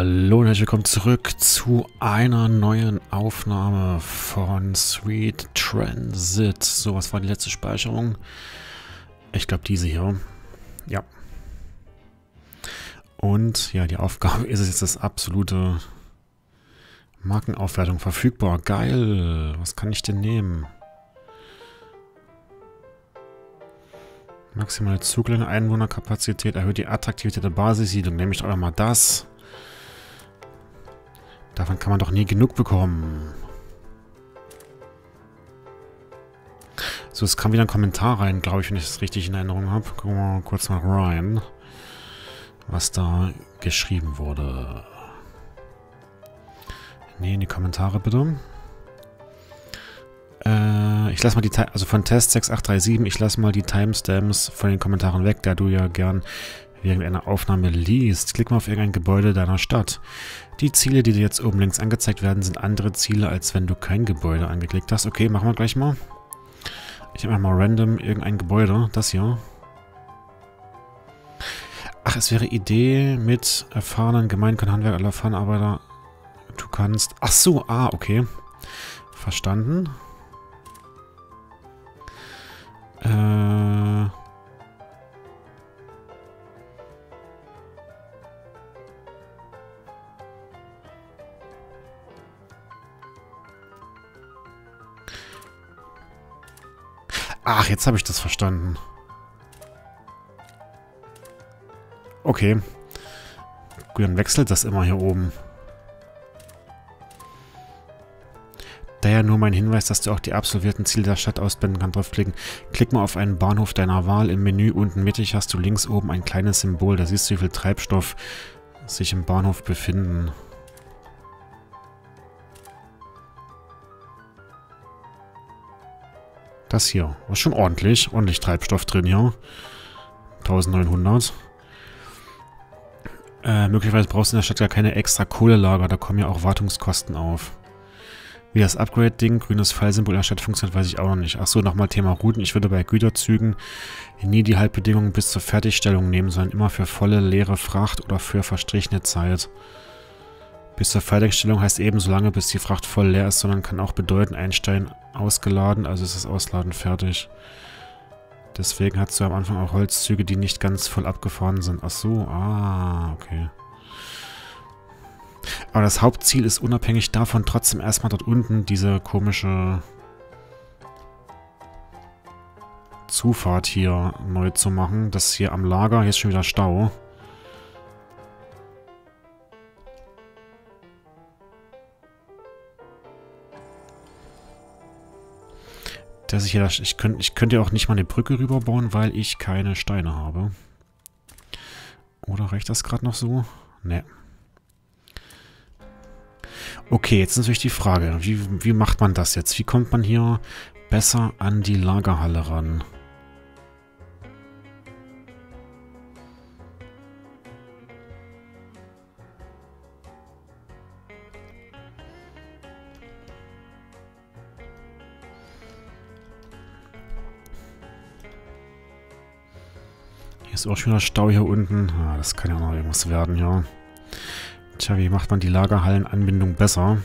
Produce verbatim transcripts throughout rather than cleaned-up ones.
Hallo und herzlich willkommen zurück zu einer neuen Aufnahme von Sweet Transit. So, was war die letzte Speicherung? Ich glaube diese hier. Ja. Und ja, die Aufgabe ist es jetzt das absolute Markenaufwertung verfügbar. Geil. Was kann ich denn nehmen? Maximale Zugänge, Einwohnerkapazität, erhöht die Attraktivität der Basissiedlung. Nehme ich doch mal das. Davon kann man doch nie genug bekommen. So, es kam wieder ein Kommentar rein, glaube ich, wenn ich das richtig in Erinnerung habe. Gucken wir mal kurz mal rein, was da geschrieben wurde. Nee, in die Kommentare bitte. Äh, ich lasse mal die, also von Test sechs acht drei sieben, ich lasse mal die Timestamps von den Kommentaren weg, da du ja gern während einer Aufnahme liest. Klick mal auf irgendein Gebäude deiner Stadt. Die Ziele, die dir jetzt oben links angezeigt werden, sind andere Ziele, als wenn du kein Gebäude angeklickt hast. Okay, machen wir gleich mal. Ich nehme mal random irgendein Gebäude. Das hier. Ach, es wäre Idee mit erfahrenen gemeinen Handwerker, alle erfahrenen Arbeiter. Du kannst... Ach so, ah, okay. Verstanden. Äh... Ach, jetzt habe ich das verstanden. Okay. Gut, dann wechselt das immer hier oben. Daher nur mein Hinweis, dass du auch die absolvierten Ziele der Stadt ausblenden kannst. Draufklicken. Klick mal auf einen Bahnhof deiner Wahl. Im Menü unten mittig hast du links oben ein kleines Symbol. Da siehst du, wie viel Treibstoff sich im Bahnhof befinden. Das hier. War schon ordentlich. Ordentlich Treibstoff drin hier. neunzehnhundert. Äh, möglicherweise brauchst du in der Stadt gar keine extra Kohlelager. Da kommen ja auch Wartungskosten auf. Wie das Upgrade-Ding, grünes Pfeilsymbol in der Stadt funktioniert, weiß ich auch noch nicht. Achso, nochmal Thema Routen. Ich würde bei Güterzügen nie die Haltbedingungen bis zur Fertigstellung nehmen, sondern immer für volle, leere Fracht oder für verstrichene Zeit. Bis zur Fertigstellung heißt eben so lange, bis die Fracht voll leer ist, sondern kann auch bedeuten, Einstein ausgeladen, also ist das Ausladen fertig. Deswegen hast du am Anfang auch Holzzüge, die nicht ganz voll abgefahren sind. Ach so, ah, okay. Aber das Hauptziel ist unabhängig davon trotzdem erstmal dort unten diese komische Zufahrt hier neu zu machen. Das hier am Lager, hier ist schon wieder Stau. Dass ich, hier, ich, könnt, ich könnte ja auch nicht mal eine Brücke rüberbauen, weil ich keine Steine habe. Oder reicht das gerade noch so? Ne. Okay, jetzt ist natürlich die Frage, wie, wie macht man das jetzt? Wie kommt man hier besser an die Lagerhalle ran? Hier ist auch schon wieder Stau hier unten. Ah, das kann ja noch irgendwas werden, ja. Tja, wie macht man die Lagerhallenanbindung besser?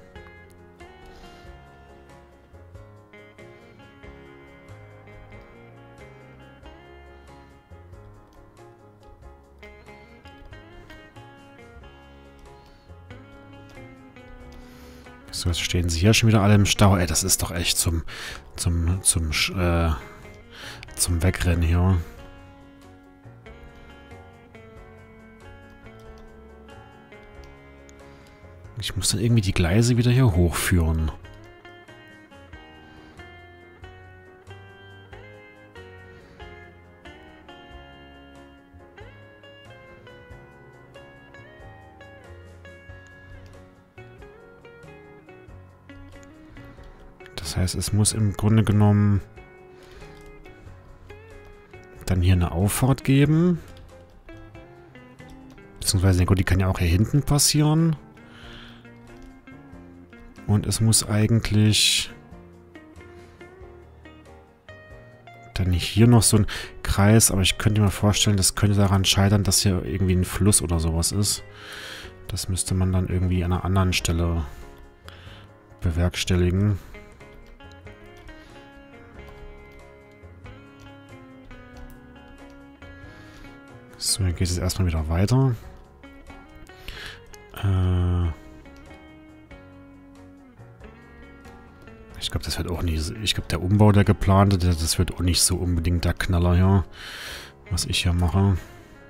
So, jetzt stehen sie hier schon wieder alle im Stau. Ey, das ist doch echt zum, zum, zum, äh, zum Wegrennen hier. Ich muss dann irgendwie die Gleise wieder hier hochführen. Das heißt, es muss im Grunde genommen dann hier eine Auffahrt geben. Beziehungsweise, gut, die kann ja auch hier hinten passieren. Und es muss eigentlich dann hier noch so ein Kreis, aber ich könnte mir vorstellen, das könnte daran scheitern, dass hier irgendwie ein Fluss oder sowas ist. Das müsste man dann irgendwie an einer anderen Stelle bewerkstelligen. So, hier geht es erstmal wieder weiter. Äh ich glaube, das wird auch nicht... Ich glaube, der Umbau, der geplante, das wird auch nicht so unbedingt der Knaller hier, was ich hier mache.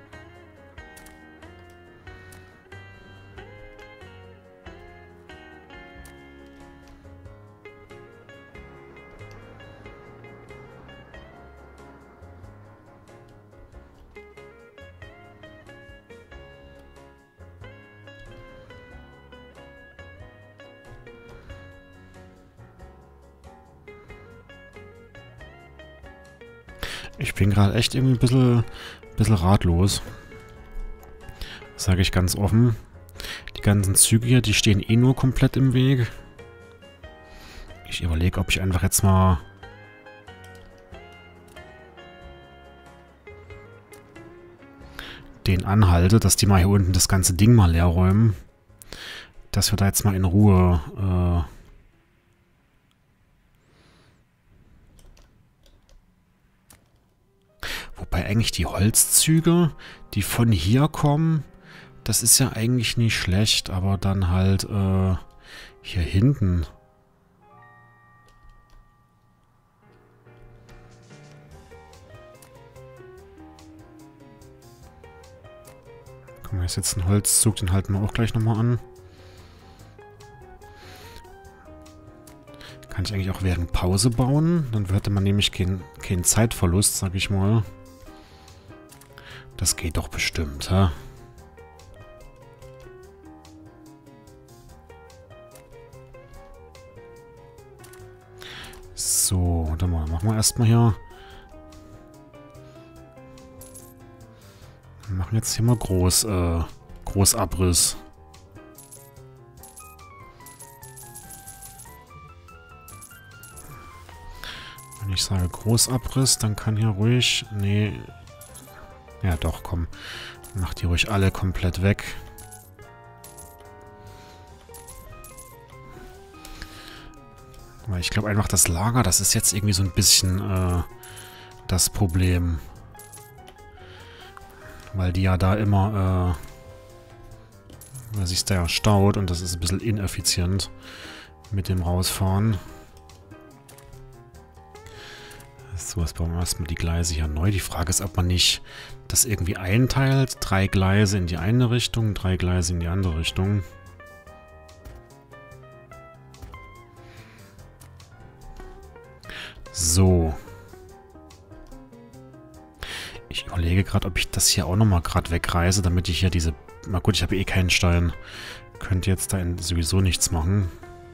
Ich bin gerade echt irgendwie ein bisschen, bisschen ratlos. Sage ich ganz offen. Die ganzen Züge hier, die stehen eh nur komplett im Weg. Ich überlege, ob ich einfach jetzt mal... den anhalte, dass die mal hier unten das ganze Ding mal leer räumen. Dass wir da jetzt mal in Ruhe... Äh Wobei eigentlich die Holzzüge, die von hier kommen, das ist ja eigentlich nicht schlecht, aber dann halt äh, hier hinten. Guck mal, ist jetzt ein Holzzug, den halten wir auch gleich nochmal an. Kann ich eigentlich auch während Pause bauen? Dann hätte man nämlich keinen kein Zeitverlust, sag ich mal. Das geht doch bestimmt, hä? So, dann machen wir erstmal hier. Wir machen jetzt hier mal groß, äh, Großabriss. Wenn ich sage Großabriss, dann kann hier ruhig... Nee... Ja doch, komm. Macht die ruhig alle komplett weg. Weil ich glaube einfach, das Lager, das ist jetzt irgendwie so ein bisschen äh, das Problem. Weil die ja da immer, äh, weil sich da ja staut und das ist ein bisschen ineffizient mit dem Rausfahren. So, jetzt bauen wir erstmal die Gleise hier neu. Die Frage ist, ob man nicht das irgendwie einteilt. Drei Gleise in die eine Richtung, drei Gleise in die andere Richtung. So. Ich überlege gerade, ob ich das hier auch nochmal gerade wegreiße, damit ich hier diese... Na gut, ich habe eh keinen Stein. Könnte jetzt da sowieso nichts machen.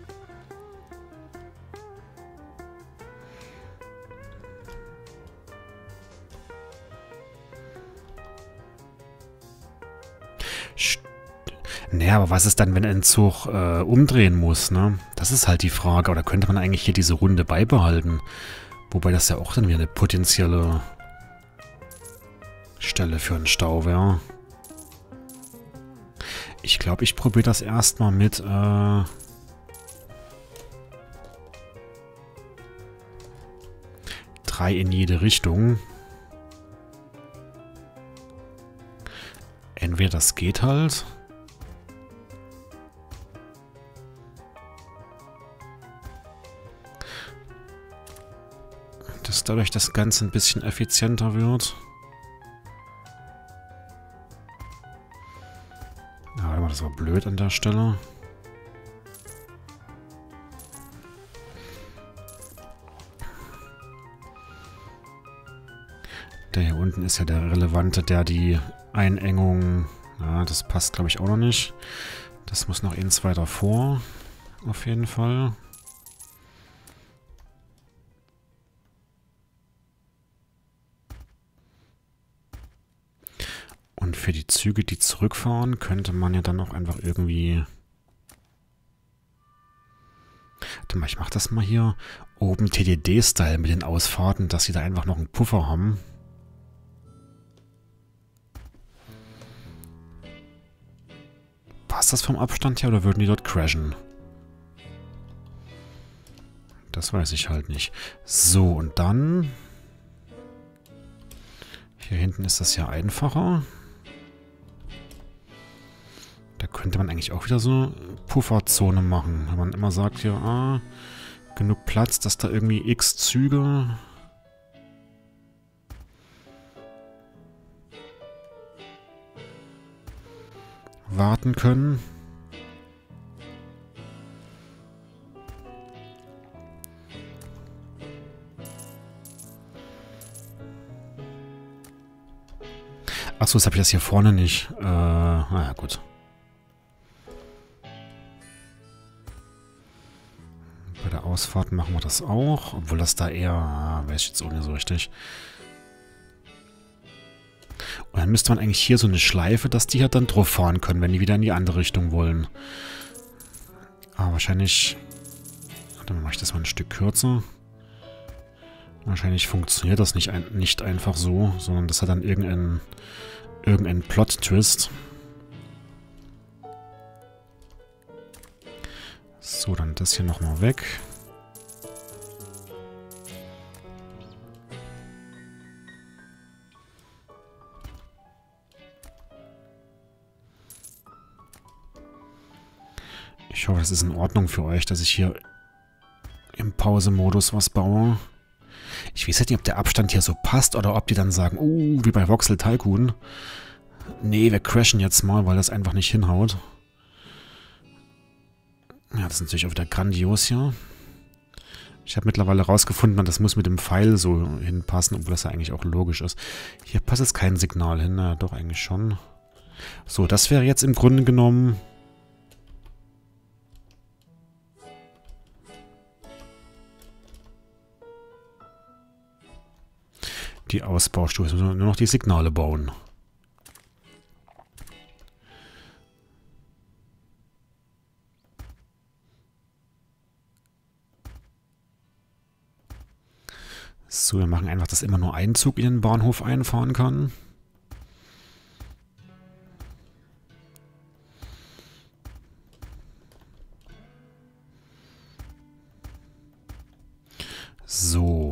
Naja, aber was ist dann, wenn ein Zug äh, umdrehen muss, ne? Das ist halt die Frage. Oder könnte man eigentlich hier diese Runde beibehalten? Wobei das ja auch dann wieder eine potenzielle Stelle für einen Stau wäre. Ich glaube, ich probiere das erstmal mit äh, drei in jede Richtung. Entweder das geht halt. Dass dadurch das Ganze ein bisschen effizienter wird. Ja, warte mal, das war blöd an der Stelle. Der hier unten ist ja der relevante, der die Einengung... Ja, das passt, glaube ich, auch noch nicht. Das muss noch eins weiter vor. Auf jeden Fall. Und für die Züge, die zurückfahren, könnte man ja dann auch einfach irgendwie... Warte mal, ich mache das mal hier oben T D D-Style mit den Ausfahrten, dass sie da einfach noch einen Puffer haben. Passt das vom Abstand her oder würden die dort crashen? Das weiß ich halt nicht. So, und dann... Hier hinten ist das ja einfacher. Da könnte man eigentlich auch wieder so eine Pufferzone machen. Wenn man immer sagt, hier, ah, genug Platz, dass da irgendwie x Züge... warten können. Achso, jetzt habe ich das hier vorne nicht. Äh, naja, gut. Bei der Ausfahrt machen wir das auch. Obwohl das da eher... Ah, weiß ich jetzt auch nicht so richtig. Und dann müsste man eigentlich hier so eine Schleife, dass die halt dann drauf fahren können, wenn die wieder in die andere Richtung wollen. Aber wahrscheinlich... Dann mache ich das mal ein Stück kürzer. Wahrscheinlich funktioniert das nicht, ein, nicht einfach so, sondern das hat dann irgendein, irgendein Plot-Twist. So, dann das hier nochmal weg. Ich hoffe, das ist in Ordnung für euch, dass ich hier im Pause-Modus was baue. Ich weiß halt nicht, ob der Abstand hier so passt oder ob die dann sagen, oh, wie bei Voxel Tycoon. Nee, wir crashen jetzt mal, weil das einfach nicht hinhaut. Ja, das ist natürlich auch wieder grandios hier. Ich habe mittlerweile rausgefunden, das muss mit dem Pfeil so hinpassen, obwohl das ja eigentlich auch logisch ist. Hier passt jetzt kein Signal hin, na doch eigentlich schon. So, das wäre jetzt im Grunde genommen... die Ausbaustufe. Jetzt müssen wir nur noch die Signale bauen. So, wir machen einfach, dass immer nur ein Zug in den Bahnhof einfahren kann. So.